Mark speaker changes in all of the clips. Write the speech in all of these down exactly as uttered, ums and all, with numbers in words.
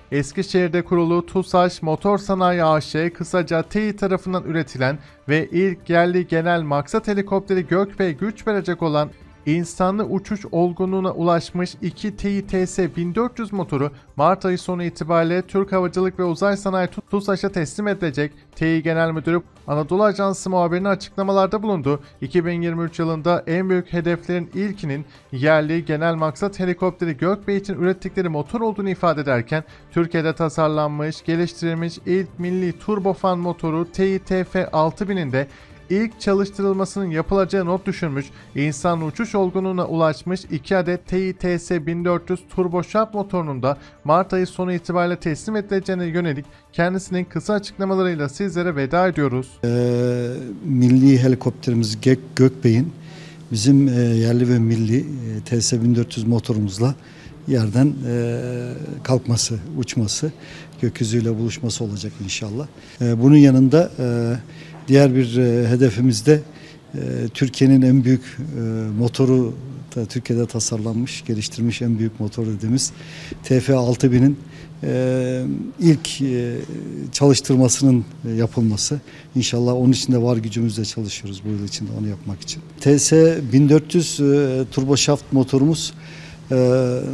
Speaker 1: Eskişehir'de kurulu TUSAŞ Motor Sanayi A Ş, kısaca TEİ tarafından üretilen ve ilk yerli genel maksat helikopteri gökbey güç verecek olan insanlı uçuş olgunluğuna ulaşmış iki TEİ T S bin dört yüz motoru Mart ayı sonu itibariyle Türk Havacılık ve Uzay Sanayi TUSAŞ'a teslim edilecek. TEİ Genel Müdürü Anadolu Ajansı muhabirine açıklamalarda bulundu. iki bin yirmi üç yılında en büyük hedeflerin ilkinin yerli genel maksat helikopteri gökbey için ürettikleri motor olduğunu ifade ederken, Türkiye'de tasarlanmış, geliştirilmiş ilk milli turbofan motoru TEİ T F altı binin de ilk çalıştırılmasının yapılacağı not düşürmüş. İnsanlı uçuş olgunluğuna ulaşmış iki adet TEİ T S bin dört yüz turboşap motorunun da Mart ayı sonu itibariyle teslim edileceğine yönelik kendisinin kısa açıklamalarıyla sizlere veda ediyoruz.
Speaker 2: Ee, milli helikopterimiz Gök, Gökbey'in bizim e, yerli ve milli e, T S bin dört yüz motorumuzla yerden e, kalkması, uçması, gökyüzüyle buluşması olacak inşallah. E, bunun yanında e, diğer bir e, hedefimiz de e, Türkiye'nin en büyük e, motoru, da Türkiye'de tasarlanmış, geliştirilmiş en büyük motor dediğimiz T F altı binin e, ilk e, çalıştırmasının yapılması. İnşallah onun için de var gücümüzle çalışıyoruz bu yıl içinde onu yapmak için. T S bin dört yüz e, turboşaft motorumuz e, e,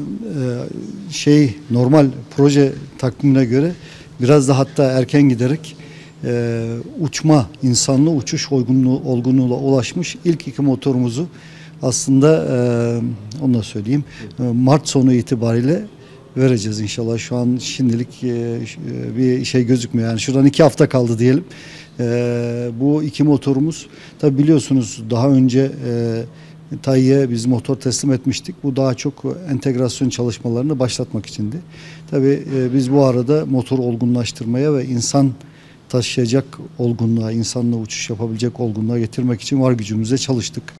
Speaker 2: şey normal proje takvimine göre biraz da hatta erken giderek Ee, uçma, insanlı uçuş olgunluğu, olgunluğuna ulaşmış ilk iki motorumuzu aslında e, onu da söyleyeyim e, Mart sonu itibariyle vereceğiz inşallah. Şu an şimdilik e, bir şey gözükmüyor. Yani şuradan iki hafta kaldı diyelim. E, bu iki motorumuz tabi biliyorsunuz daha önce e, TAİ'ye biz motor teslim etmiştik. Bu daha çok entegrasyon çalışmalarını başlatmak içindi. Tabi e, biz bu arada motor olgunlaştırmaya ve insan taşıyacak olgunluğa, insanla uçuş yapabilecek olgunluğa getirmek için var gücümüzle çalıştık.